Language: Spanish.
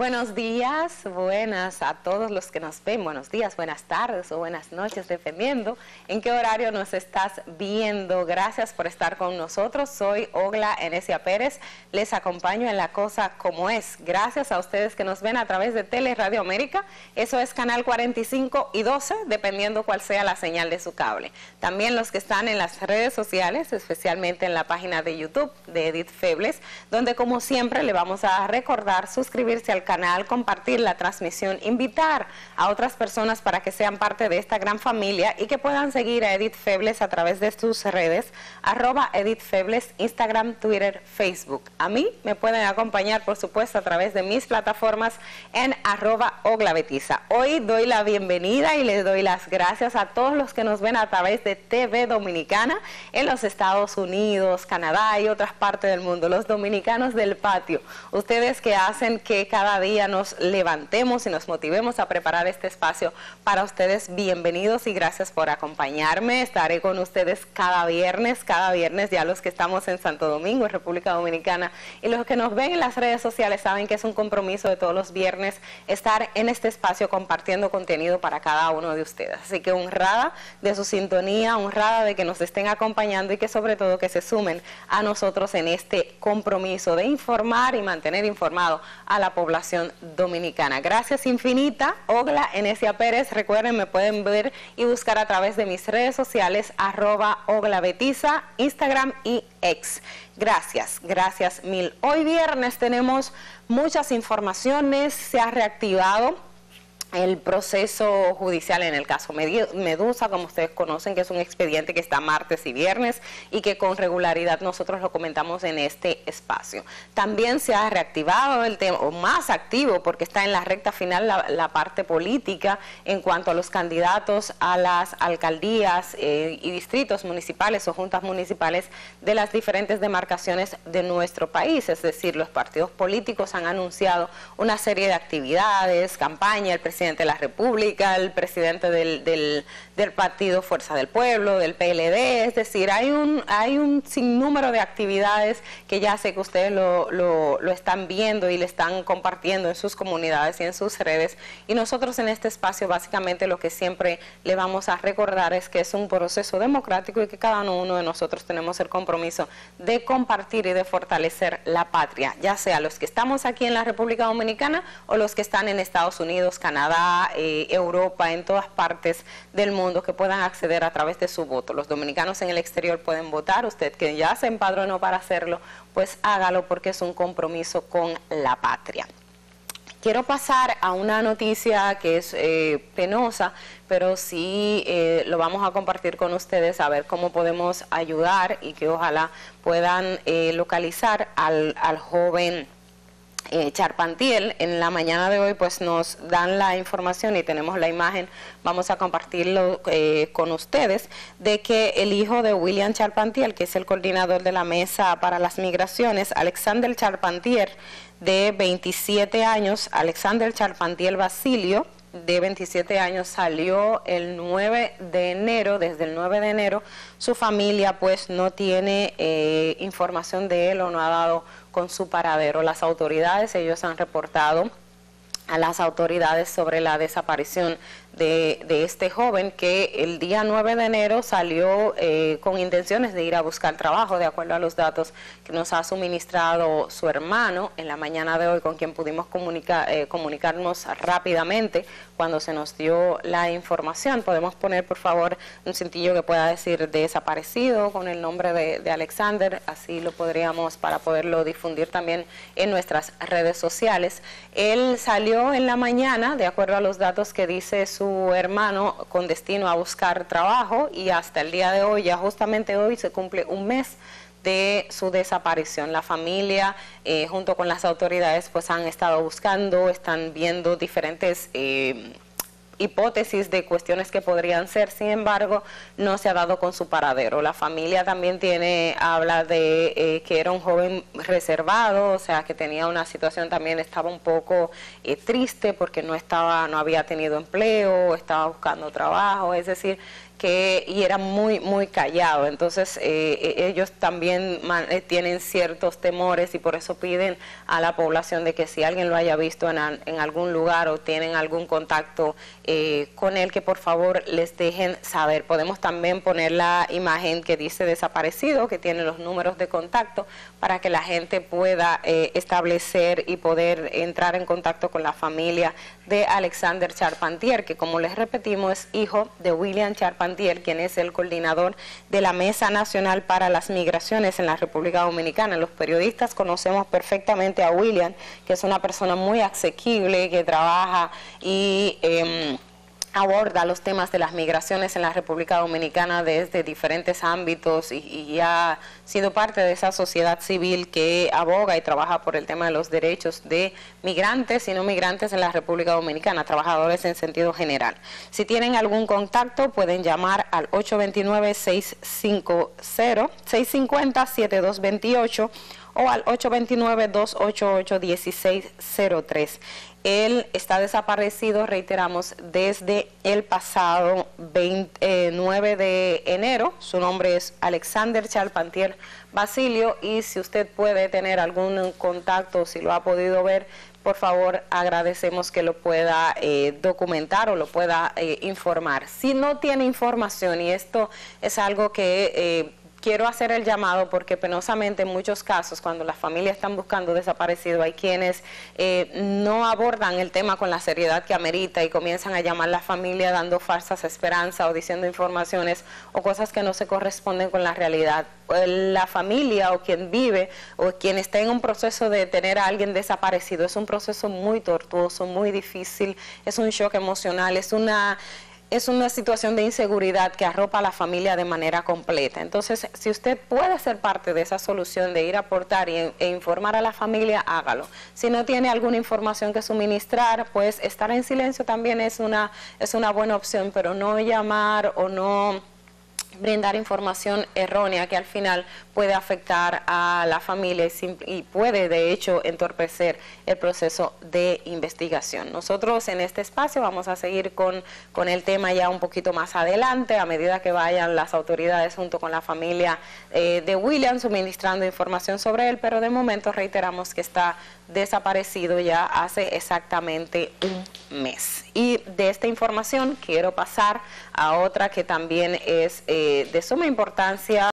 Buenos días, buenas a todos los que nos ven. Buenos días, buenas tardes o buenas noches, dependiendo en qué horario nos estás viendo. Gracias por estar con nosotros. Soy Ogla Enesia Pérez. Les acompaño en La Cosa Como Es. Gracias a ustedes que nos ven a través de Teleradio América. Eso es canal 45 y 12, dependiendo cuál sea la señal de su cable. También los que están en las redes sociales, especialmente en la página de YouTube de Edith Febles, donde como siempre le vamos a recordar suscribirse al canal, compartir la transmisión, invitar a otras personas para que sean parte de esta gran familia y que puedan seguir a Edith Febles a través de sus redes, @Edith Febles, Instagram, Twitter, Facebook. A mí me pueden acompañar, por supuesto, a través de mis plataformas en @Oglabetiza. Hoy doy la bienvenida y les doy las gracias a todos los que nos ven a través de TV Dominicana en los Estados Unidos, Canadá y otras partes del mundo, los dominicanos del patio, ustedes que hacen que cada día nos levantemos y nos motivemos a preparar este espacio para ustedes. Bienvenidos y gracias por acompañarme. Estaré con ustedes cada viernes, ya los que estamos en Santo Domingo, en República Dominicana, y los que nos ven en las redes sociales saben que es un compromiso de todos los viernes estar en este espacio compartiendo contenido para cada uno de ustedes. Así que honrada de su sintonía, honrada de que nos estén acompañando y que sobre todo que se sumen a nosotros en este compromiso de informar y mantener informado a la población dominicana. Gracias infinita, Ogla Enesia Pérez. Recuerden, me pueden ver y buscar a través de mis redes sociales, @Oglabetiza, Instagram y X. Gracias mil. Hoy viernes tenemos muchas informaciones, se ha reactivado el proceso judicial en el caso Medusa, como ustedes conocen, que es un expediente que está martes y viernes y que con regularidad nosotros lo comentamos en este espacio. También se ha reactivado el tema, o más activo, porque está en la recta final la parte política en cuanto a los candidatos a las alcaldías y distritos municipales o juntas municipales de las diferentes demarcaciones de nuestro país. Es decir, los partidos políticos han anunciado una serie de actividades, campaña, el presidente de la República, el presidente del partido Fuerza del Pueblo, del PLD, es decir, hay un sinnúmero de actividades que ya sé que ustedes lo están viendo y le están compartiendo en sus comunidades y en sus redes, y nosotros en este espacio básicamente lo que siempre le vamos a recordar es que es un proceso democrático y que cada uno de nosotros tenemos el compromiso de compartir y de fortalecer la patria, ya sea los que estamos aquí en la República Dominicana o los que están en Estados Unidos, Canadá, Europa, en todas partes del mundo, que puedan acceder a través de su voto. Los dominicanos en el exterior pueden votar. Usted que ya se empadronó para hacerlo, pues hágalo, porque es un compromiso con la patria. Quiero pasar a una noticia que es penosa, pero sí lo vamos a compartir con ustedes, a ver cómo podemos ayudar y que ojalá puedan localizar al joven Charpentiel. En la mañana de hoy pues nos dan la información y tenemos la imagen, vamos a compartirlo con ustedes, de que el hijo de William Charpentiel, que es el coordinador de la Mesa para las Migraciones, Alexander Charpentiel, de 27 años, Alexander Charpentiel Basilio, de 27 años, salió el 9 de enero, desde el 9 de enero, su familia pues no tiene información de él o no ha dado con su paradero. Las autoridades, ellos han reportado a las autoridades sobre la desaparición de este joven, que el día 9 de enero salió con intenciones de ir a buscar trabajo, de acuerdo a los datos que nos ha suministrado su hermano en la mañana de hoy, con quien pudimos comunicarnos rápidamente cuando se nos dio la información. Podemos poner por favor un cintillo que pueda decir desaparecido con el nombre de Alexander, así lo podríamos, para poderlo difundir también en nuestras redes sociales. Él salió en la mañana, de acuerdo a los datos que dice su hermano, con destino a buscar trabajo, y hasta el día de hoy, ya justamente hoy, se cumple un mes de su desaparición. La familia junto con las autoridades pues han estado buscando, están viendo diferentes hipótesis de cuestiones que podrían ser, sin embargo, no se ha dado con su paradero. La familia también habla de que era un joven reservado, o sea, que tenía una situación también, estaba un poco triste porque no había tenido empleo, estaba buscando trabajo, es decir, y era muy callado. Entonces ellos también tienen ciertos temores y por eso piden a la población de que si alguien lo haya visto en algún lugar o tienen algún contacto con él, que por favor les dejen saber. Podemos también poner la imagen que dice desaparecido, que tiene los números de contacto, para que la gente pueda establecer y poder entrar en contacto con la familia de Alexander Charpentier, que como les repetimos es hijo de William Charpentier, quien es el coordinador de la Mesa Nacional para las Migraciones en la República Dominicana. Los periodistas conocemos perfectamente a William, que es una persona muy asequible, que trabaja y aborda los temas de las migraciones en la República Dominicana desde diferentes ámbitos y ha sido parte de esa sociedad civil que aboga y trabaja por el tema de los derechos de migrantes y no migrantes en la República Dominicana, trabajadores en sentido general. Si tienen algún contacto pueden llamar al 829-650-7228 o al 829-288-1603. Él está desaparecido, reiteramos, desde el pasado 9 de enero. Su nombre es Alexander Charpentier Basilio y si usted puede tener algún contacto, si lo ha podido ver, por favor agradecemos que lo pueda documentar o lo pueda informar. Si no tiene información, y esto es algo que quiero hacer el llamado porque penosamente en muchos casos cuando las familias están buscando desaparecido hay quienes no abordan el tema con la seriedad que amerita y comienzan a llamar a la familia dando falsas esperanzas o diciendo informaciones o cosas que no se corresponden con la realidad. La familia o quien vive o quien está en un proceso de tener a alguien desaparecido es un proceso muy tortuoso, muy difícil, es un shock emocional, es una situación de inseguridad que arropa a la familia de manera completa. Entonces, si usted puede ser parte de esa solución de ir a aportar e informar a la familia, hágalo. Si no tiene alguna información que suministrar, pues estar en silencio también es una buena opción, pero no llamar o no brindar información errónea que al final puede afectar a la familia y puede de hecho entorpecer el proceso de investigación. Nosotros en este espacio vamos a seguir con el tema ya un poquito más adelante a medida que vayan las autoridades junto con la familia de William suministrando información sobre él, pero de momento reiteramos que está desaparecido ya hace exactamente un mes. Y de esta información quiero pasar a otra que también es de suma importancia